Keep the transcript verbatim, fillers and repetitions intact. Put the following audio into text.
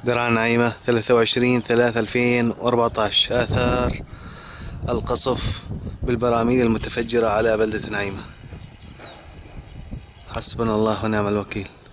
درعا نعيمة ثلاثة وعشرين ثلاثة ألفين وأربعطعش. آثار القصف بالبراميل المتفجرة على بلدة نعيمة. حسبنا الله ونعم الوكيل.